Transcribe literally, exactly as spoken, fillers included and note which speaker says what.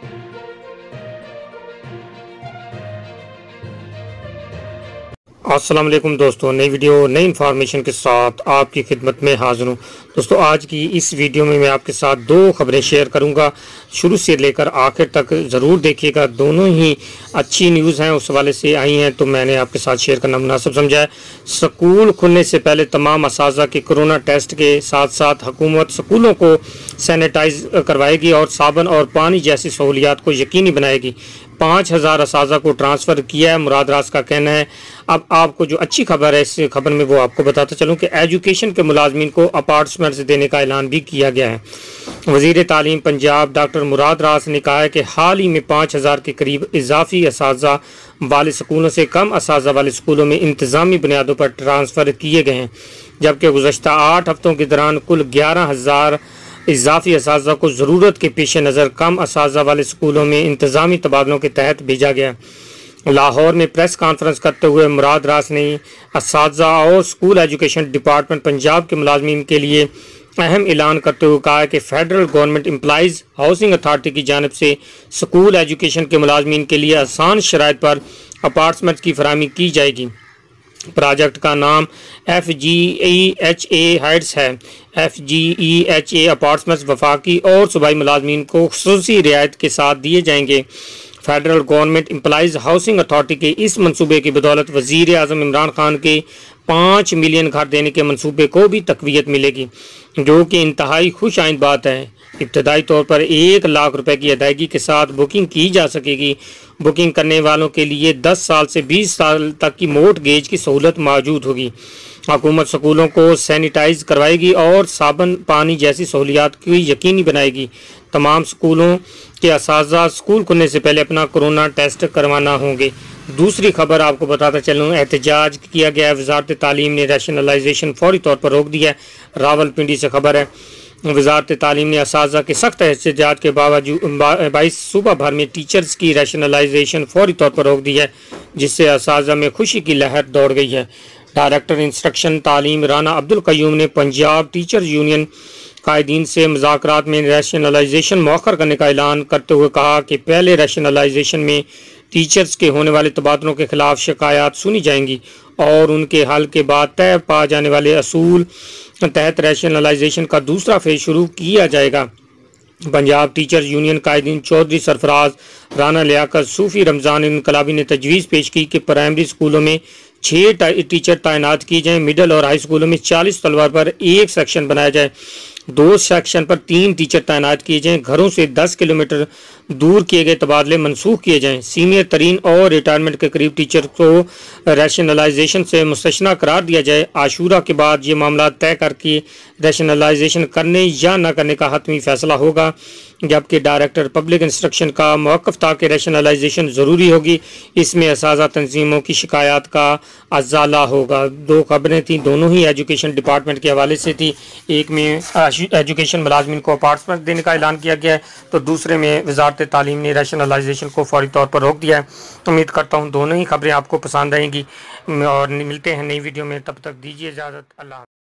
Speaker 1: السلام علیکم دوستوں، نئی ویڈیو نئی انفارمیشن کے ساتھ آپ کی خدمت میں حاضر ہوں۔ دوستوں، آج کی اس ویڈیو میں میں آپ کے ساتھ دو خبریں شیئر کروں گا، شروع سے لے کر آخر تک ضرور دیکھیے گا۔ دونوں ہی اچھی نیوز ہیں، اس حوالے سے آئی ہیں تو میں نے آپ کے ساتھ شیئر کرنا مناسب سمجھا ہے۔ سکول کھلنے سے پہلے تمام اساتذہ کے کرونا ٹیسٹ کے ساتھ ساتھ حکومت سکولوں کو سینیٹائز کروائے گی اور صابن اور پانی جیسی سہولیات کو یقینی بنائے گی۔ پانچ ہزار اساتذہ کو ٹرانسفر کیا ہے، مراد راز کا کہنا ہے۔ اب آپ کو جو اچھی خبر ہے اس خبر میں وہ آپ کو بتاتا چلوں کہ ایجوکیشن کے ملازمین کو اپارٹمنٹس دینے کا اعلان بھی کیا گیا ہے۔ وزیر تعلیم پنجاب ڈاکٹر مراد راز نے کہا ہے کہ حال ہی میں پانچ ہزار کے قریب اضافی اساتذہ والے سکولوں سے کم اساتذہ والے سکولوں میں انتظامی بنیادوں پر ٹرانسفر کیے گئے ہیں، جبکہ گزشتہ آٹھ ہفتوں کے دوران کل گیارہ ہزار اضافی اساتذہ کو ضرورت کے پیش نظر کم اساتذہ والے سکولوں میں انتظامی تبادلوں کے تحت بھیجا گیا۔ لاہور میں پریس کانفرنس کرتے ہوئے مراد راز نے اساتذہ اور سکول ایجوکیشن ڈپارٹمنٹ پنجاب کے ملازمین کے لیے اہم اعلان کرتے ہوئے کہا کہ federal government employees housing authority کی جانب سے سکول ایجوکیشن کے ملازمین کے لیے آسان شرائط پر اپارٹمنٹ کی فراہمی کی جائے گی۔ پروجیکٹ کا نام F G E H A heights ہے۔ F G E H A apartments وفاقی اور صوبائی ملازمین کو خصوصی رعایت کے ساتھ دیے جائیں گے۔ Federal government employees housing authority کے اس منصوبے کی بدولت وزیر اعظم عمران خان کے پانچ ملین گھر دینے کے منصوبے کو بھی تقویت ملے گی، جو کہ انتہائی خوش آئند بات ہے۔ ابتدائی طور پر ایک لاکھ روپے کی ادائیگی کے ساتھ بکنگ کی جا سکے گی۔ بکنگ کرنے والوں کے لیے دس سال سے بیس سال تک کی موٹ گیج کی سہولت موجود ہوگی۔ حکومت سکولوں کو سینیٹائز کروائے گی اور صابن پانی جیسی سہولیات کی یقینی بنائے گی۔ تمام سکولوں کے اساتذہ سکول کھلنے سے پہلے اپنا کرونا ٹیسٹ کروانا ہوں گے۔ دوسری خبر آپ کو بتاتا چلوں، احتجاج کیا گیا ہے، وزارت تعلیم نے ریشنلائزیشن فوری طور پر روک دیا ہے۔ راول پنڈی سے خبر ہے، وزارت تعلیم نے اساتذہ کے سخت احتجاج کے باعث صوبہ بھر میں ٹیچرز کی ریشنلائزیشن فوری طور پر روک دی ہے، جس سے اساتذہ میں خوشی کی لہر دوڑ گئی ہے۔ ڈائریکٹر انسٹرکشن تعلیم رانا عبدالقیوم نے پنجاب ٹیچرز یونین قائدین سے مذاکرات میں ریشنلائزیشن مؤخر کرنے کا اعلان کرتے ہوئے کہا کہ پہلے ریشنلائزیشن میں ٹیچرز کے ہونے والے تبادلوں کے خلاف شکایات سنی جائیں گی اور ان کے حل کے بعد طے پا جانے والے اصول تحت ریشنلائزیشن کا دوسرا فیز شروع کیا جائے گا۔ پنجاب ٹیچرز یونین قائدین چودھری سرفراز رانا لیاقت صوفی رمضان انقلابی نے تجویز پیش کی کہ پرائمری سکولوں میں چھ ٹیچر تعینات کی جائیں، مڈل اور ہائی سکولوں میں چالیس طلباء پر ایک سیکشن بنایا جائے، دو سیکشن پر تین ٹیچر تعینات کیے جائیں، گھروں سے دس کلومیٹر دور کیے گئے تبادلے منسوخ کیے جائیں، سینئر ترین اور ریٹائرمنٹ کے قریب ٹیچر کو ریشنلائزیشن سے مستثنیٰ قرار دیا جائے۔ عاشورہ کے بعد یہ معاملات طے کر کے ریشنلائزیشن کرنے یا نہ کرنے کا حتمی فیصلہ ہوگا، جبکہ ڈائریکٹر پبلک انسٹرکشن کا موقف تھا کہ ریشنلائزیشن ضروری ہوگی، اس میں اساتذہ تنظیموں کی شکایات کا ازالہ ہوگا۔ دو خبریں تھیں، دونوں ہی ایجوکیشن ڈپارٹمنٹ کے حوالے سے تھی۔ ایک میں ایجوکیشن ملازمین کو اپارٹمنٹ دینے کا اعلان کیا گیا ہے، تو دوسرے میں وزارت تعلیم نے ریشنلائزیشن کو فوری طور پر روک دیا ہے۔ امید کرتا ہوں دونوں ہی خبریں آپ کو پسند آئیں گی اور ملتے ہیں نئی ویڈیو میں، تب تک دیجیے اجازت، اللہ حافظ۔